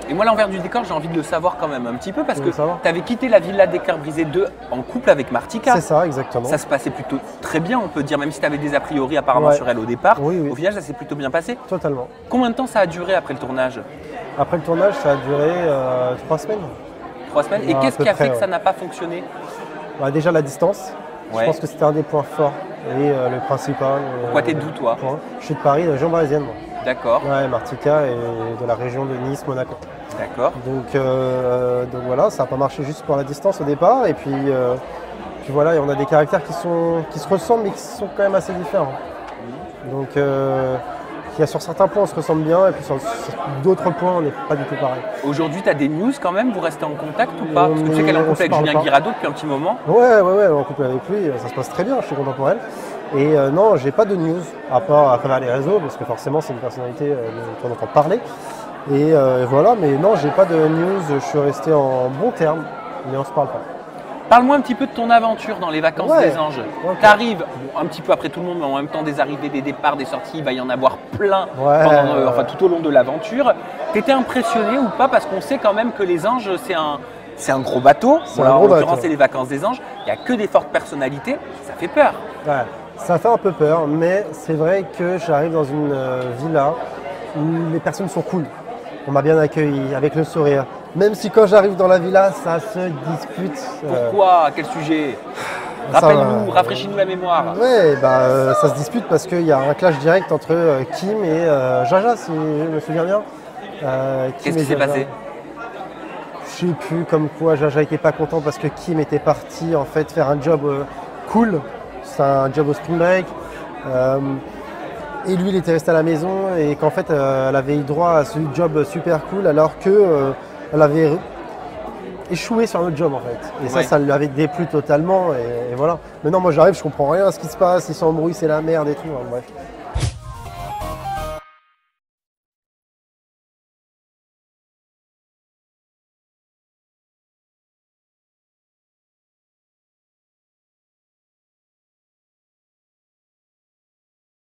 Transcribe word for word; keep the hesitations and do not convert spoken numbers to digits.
Et moi, l'envers du décor, j'ai envie de le savoir quand même un petit peu parce Tu que veux savoir tu avais quitté la Villa des Cœurs Brisés deux en couple avec Martika. C'est ça, exactement. Ça se passait plutôt très bien, on peut dire, même si tu avais des a priori apparemment Ouais. sur elle au départ. Oui, oui. Au final, ça s'est plutôt bien passé. Totalement. Combien de temps ça a duré après le tournage? Après le tournage, ça a duré euh, trois semaines. Trois semaines. Et À qu'est-ce peu qui a près, fait que ouais. ça n'a pas fonctionné? Bah, déjà la distance. Ouais. Je pense que c'était un des points forts et euh, le principal. euh, Pourquoi t'es d'où, toi? point. Je suis de Paris, de région parisienne. moi. D'accord, Ouais, Martika et de la région de Nice, Monaco. d'accord. Donc, euh, donc voilà, ça n'a pas marché juste pour la distance au départ. Et puis, euh, puis voilà, et on a des caractères qui, sont, qui se ressemblent mais qui sont quand même assez différents. Donc euh, il y a sur certains points on se ressemble bien et puis sur, sur d'autres points on n'est pas du tout pareil. Aujourd'hui, tu as des news quand même? Vous restez en contact ou pas? Parce que tu sais Mais qu'elle est en on couple se avec parle Julien pas. Guirado depuis un petit moment. Ouais, ouais, ouais, on est en couple avec lui, ça se passe très bien, je suis content pour elle. Et euh, non, j'ai pas de news, à part à travers les réseaux, parce que forcément c'est une personnalité euh, dont on entend parler. Et euh, voilà, mais non, j'ai pas de news, je suis resté en bon terme, mais on se parle pas. Parle-moi un petit peu de ton aventure dans les vacances Ouais. des anges. Ok. Tu arrives un petit peu après tout le monde, mais en même temps des arrivées, des départs, des sorties, il va y en avoir plein Ouais. pendant, euh, enfin, tout au long de l'aventure. T'étais impressionné ou pas? Parce qu'on sait quand même que les anges, c'est un, c'est un gros bateau. C'est Bon, un là, gros en l'occurrence, bateau. c'est les vacances des anges. Il n'y a que des fortes personnalités. Ça fait peur. Ouais, ça fait un peu peur, mais c'est vrai que j'arrive dans une euh, villa où les personnes sont cool. On m'a bien accueilli, avec le sourire. Même si quand j'arrive dans la villa, ça se dispute. euh, Pourquoi? À quel sujet? Ça, Rappelle-nous, euh, rafraîchis-nous la mémoire. Ouais, bah, euh, ça se dispute parce qu'il y a un clash direct entre euh, Kim et euh, Jaja, si je me souviens bien. Euh, Kim Qu'est-ce qui et s'est Jaja. passé? Je sais plus, comme quoi Jaja était pas content parce que Kim était parti en fait faire un job euh, cool. C'est un job au spring break. Euh, et lui, il était resté à la maison et qu'en fait, euh, elle avait eu droit à ce job super cool alors que euh, elle avait échoué sur un autre job en fait. Et ça, Ouais. ça lui avait déplu totalement. Et, et voilà. Maintenant, moi j'arrive, je comprends rien à ce qui se passe. Ils s'embrouillent, c'est la merde et tout. hein, bref.